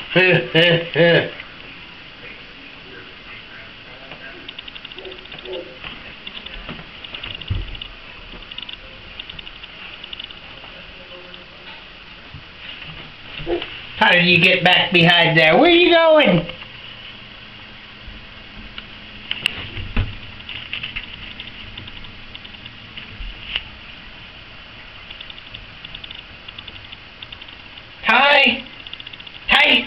How did you get back behind there? Where are you going? Ty? Ty?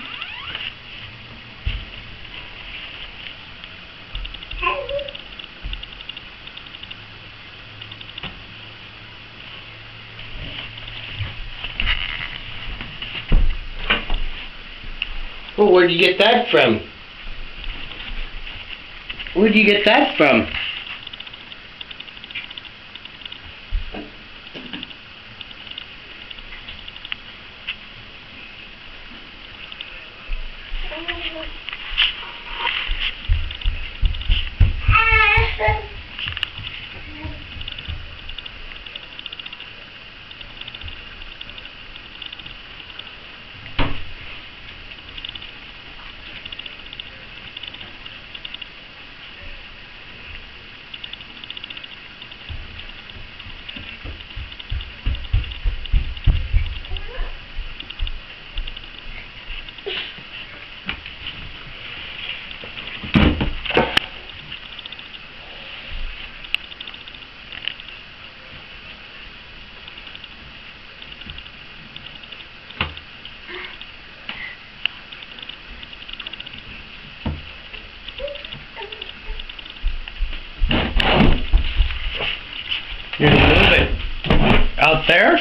Well, where'd you get that from? Where'd you get that from? You're moving out there?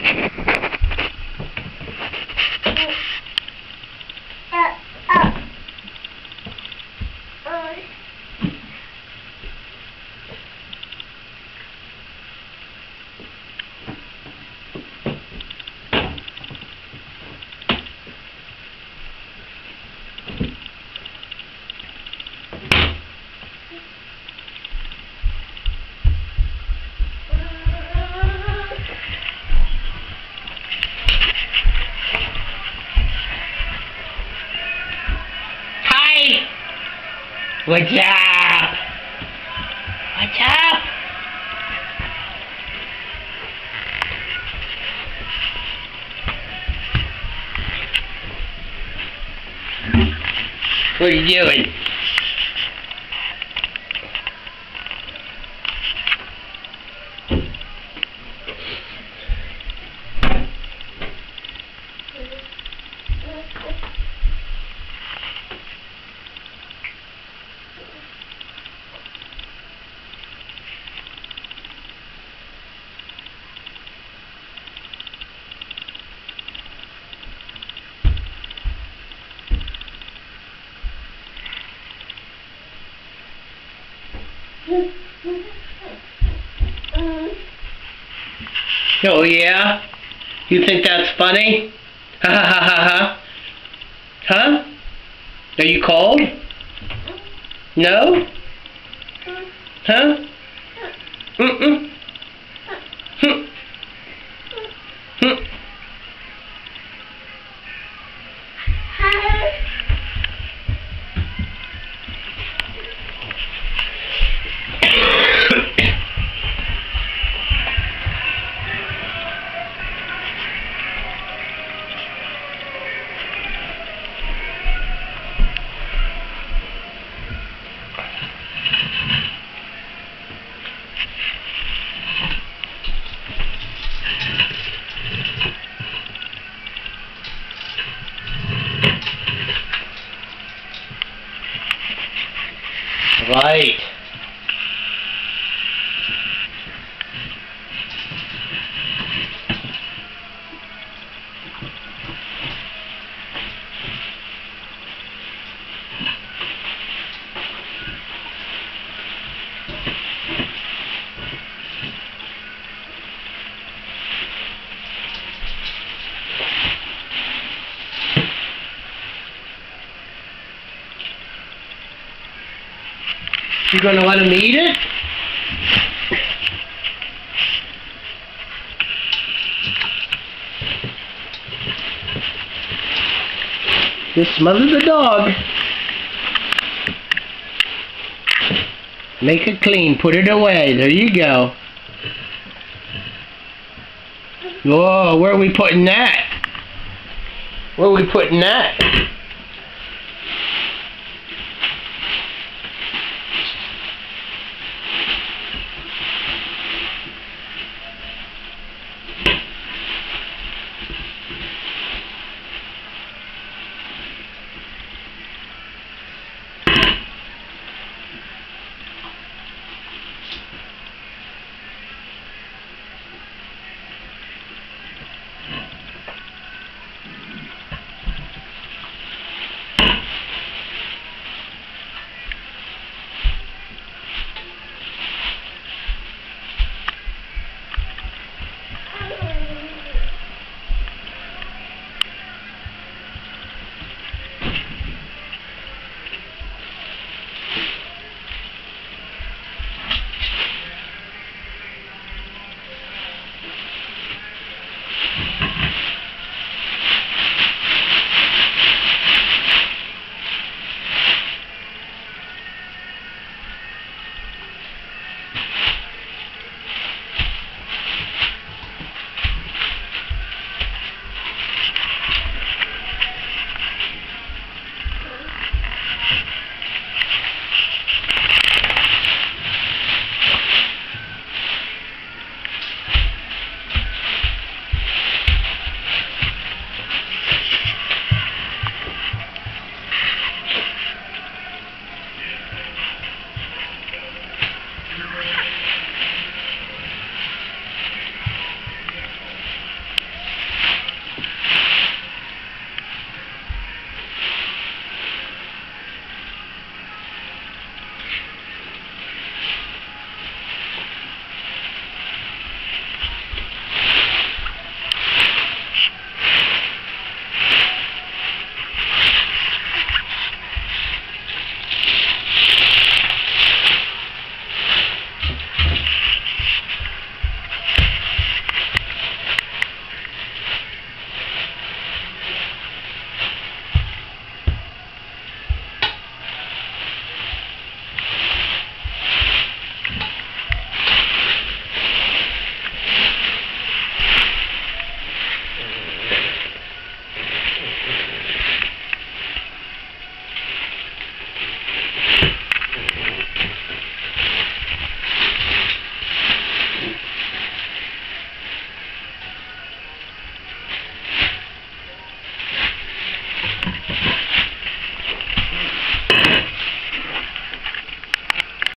What's up? What's up? What are you doing? Oh yeah? You think that's funny? Ha ha ha ha ha. Huh? Are you cold? No? Huh? Mm-mm. Hm. Hm. Right. You gonna let him eat it? Just smother the dog. Make it clean. Put it away. There you go. Whoa, where are we putting that? Where are we putting that?